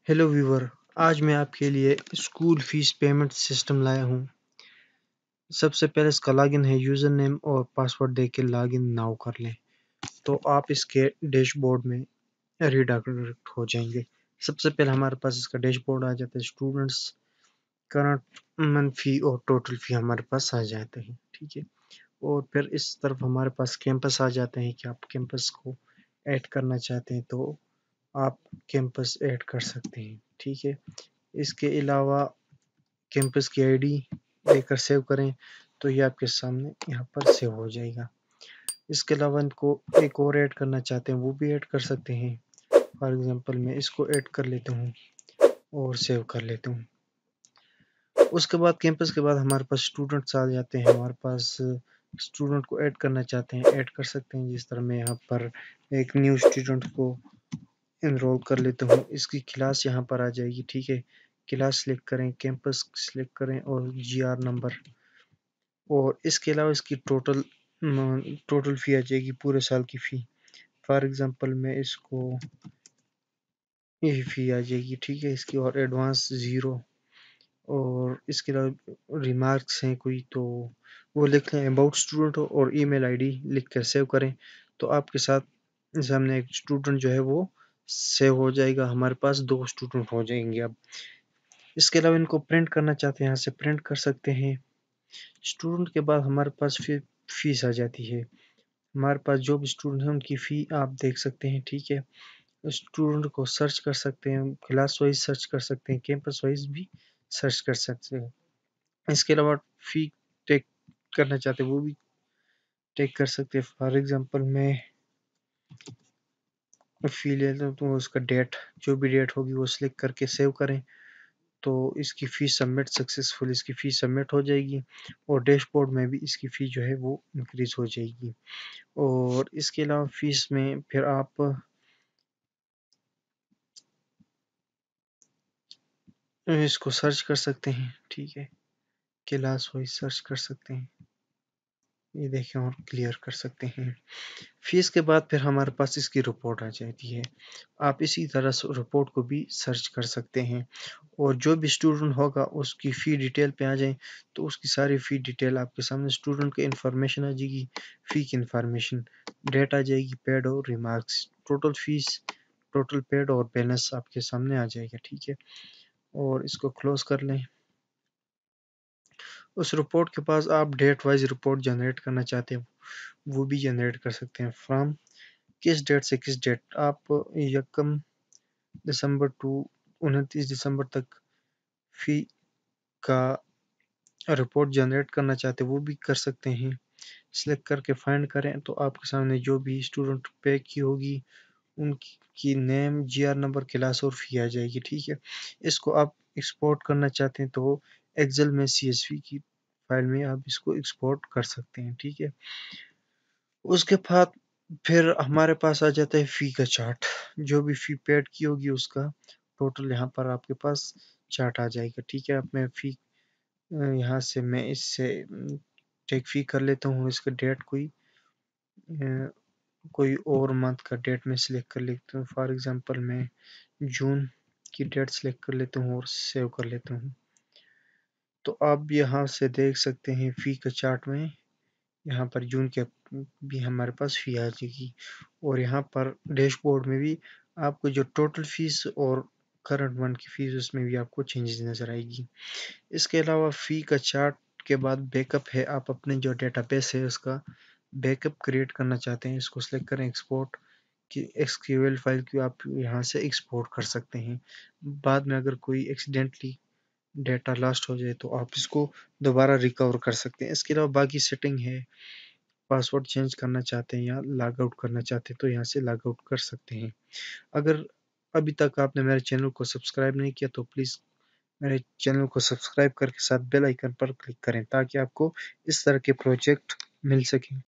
Hello viewer, आज मैं आपके लिए स्कूल फीस पेमेंट सिस्टम लाया हूँ। सबसे पहले इसका लॉगिन है, यूज़र नेम और पासवर्ड देके लॉगिन नाउ कर लें तो आप इसके डैशबोर्ड में रीडायरेक्ट हो जाएंगे। सबसे पहले हमारे पास इसका डैशबोर्ड आ जाता है, स्टूडेंट्स, करंट मंथ फी और टोटल फी हमारे पास आ जाते हैं। ठीक है, और फिर इस तरफ हमारे पास कैंपस आ जाते हैं कि आप कैंपस को ऐड करना चाहते हैं तो आप कैंपस ऐड कर सकते हैं। ठीक है, इसके अलावा कैंपस की आईडी देकर सेव करें तो ये आपके सामने यहाँ पर सेव हो जाएगा। इसके अलावा इनको एक और ऐड करना चाहते हैं वो भी ऐड कर सकते हैं। फॉर एग्जांपल मैं इसको ऐड कर लेता हूँ और सेव कर लेता हूँ। उसके बाद कैंपस के बाद हमारे पास स्टूडेंट्स आ जाते हैं। हमारे पास स्टूडेंट को ऐड करना चाहते हैं, ऐड कर सकते हैं। जिस तरह मैं यहाँ पर एक न्यू स्टूडेंट को इनरोल कर लेता हूँ, इसकी क्लास यहाँ पर आ जाएगी। ठीक है, क्लास सिलेक्ट करें, कैंपस सिलेक्ट करें और जीआर नंबर, और इसके अलावा इसकी टोटल फ़ी आ जाएगी, पूरे साल की फ़ी। फॉर एग्जांपल मैं इसको ये फ़ी आ जाएगी। ठीक है, इसकी और एडवांस ज़ीरो, और इसके अलावा रिमार्क्स हैं कोई तो वो लिख लें, अबाउट स्टूडेंट हो और ईमेल आईडी लिख कर सेव करें तो आपके साथ सामने एक स्टूडेंट जो है वो सेव हो जाएगा। हमारे पास 2 स्टूडेंट हो जाएंगे अब। इसके अलावा इनको प्रिंट करना चाहते हैं, यहाँ से प्रिंट कर सकते हैं। स्टूडेंट के बाद हमारे पास फिर फीस आ जाती है। हमारे पास जो भी स्टूडेंट हैं उनकी फ़ी आप देख सकते हैं। ठीक है, स्टूडेंट को सर्च कर सकते हैं, क्लास वाइज सर्च कर सकते हैं, कैंपस वाइज भी सर्च कर सकते हैं। इसके अलावा फ़ी टेक करना चाहते हैं वो भी टेक कर सकते हैं। फॉर एग्जांपल मैं फ़ी ले लेता हूँ तो उसका डेट, जो भी डेट होगी वो सिलेक्ट करके सेव करें तो इसकी फ़ी सबमिट सक्सेसफुल, इसकी फ़ी सबमिट हो जाएगी और डैशबोर्ड में भी इसकी फ़ी जो है वो इंक्रीज़ हो जाएगी। और इसके अलावा फ़ीस में फिर आप इसको सर्च कर सकते हैं। ठीक है, क्लास वाइज सर्च कर सकते हैं, ये देखें, और क्लियर कर सकते हैं। फीस के बाद फिर हमारे पास इसकी रिपोर्ट आ जाती है। आप इसी तरह से रिपोर्ट को भी सर्च कर सकते हैं और जो भी स्टूडेंट होगा उसकी फ़ी डिटेल पे आ जाए तो उसकी सारी फ़ी डिटेल आपके सामने, स्टूडेंट की इंफॉर्मेशन आ जाएगी, फ़ी की इंफॉर्मेशन, डेट आ जाएगी, पेड और remarks, total fees, total paid और बैलेंस आपके सामने आ जाएगा। ठीक है, और इसको क्लोज कर लें। उस रिपोर्ट के पास आप डेट वाइज रिपोर्ट जनरेट करना चाहते हैं वो भी जनरेट कर सकते हैं। फ्रॉम किस डेट से किस डेट, आप 1 दिसंबर टू 29 दिसंबर तक फ़ी का रिपोर्ट जनरेट करना चाहते हैं वो भी कर सकते हैं। सिलेक्ट करके फाइंड करें तो आपके सामने जो भी स्टूडेंट पे की होगी उनकी नेम, जीआर नंबर, क्लास और फ़ी आ जाएगी। ठीक है, इसको आप एक्सपोर्ट करना चाहते हैं तो एक्सेल में सीएसवी की फाइल में आप इसको एक्सपोर्ट कर सकते हैं। ठीक है, उसके बाद फिर हमारे पास आ जाता है फ़ी का चार्ट। जो भी फ़ी पेड की होगी उसका टोटल यहाँ पर आपके पास चार्ट आ जाएगा। ठीक है, अब मैं फ़ी यहाँ से मैं इससे टेक फ़ी कर लेता हूँ, इसका डेट कोई और मंथ का डेट में सिलेक्ट कर लेता हूँ। फॉर एग्जांपल मैं जून की डेट सिलेक्ट कर लेता हूँ और सेव कर लेता हूँ तो आप यहाँ से देख सकते हैं फ़ी का चार्ट में यहाँ पर जून के भी हमारे पास फ़ी आ जाएगी और यहाँ पर डैशबोर्ड में भी आपको जो टोटल फ़ीस और करंट मंथ की फ़ीस उसमें भी आपको चेंजेस नज़र आएगी। इसके अलावा फ़ी का चार्ट के बाद बैकअप है, आप अपने जो डेटाबेस है उसका बैकअप क्रिएट करना चाहते हैं, इसको सिलेक्ट करें, एक्सपोर्ट की एसक्यूएल फाइल को आप यहाँ से एक्सपोर्ट कर सकते हैं। बाद में अगर कोई एक्सीडेंटली डेटा लॉस्ट हो जाए तो आप इसको दोबारा रिकवर कर सकते हैं। इसके अलावा बाकी सेटिंग है, पासवर्ड चेंज करना चाहते हैं या लॉग आउट करना चाहते हैं तो यहाँ से लॉग आउट कर सकते हैं। अगर अभी तक आपने मेरे चैनल को सब्सक्राइब नहीं किया तो प्लीज़ मेरे चैनल को सब्सक्राइब करके साथ बेल आइकन पर क्लिक करें ताकि आपको इस तरह के प्रोजेक्ट मिल सकें।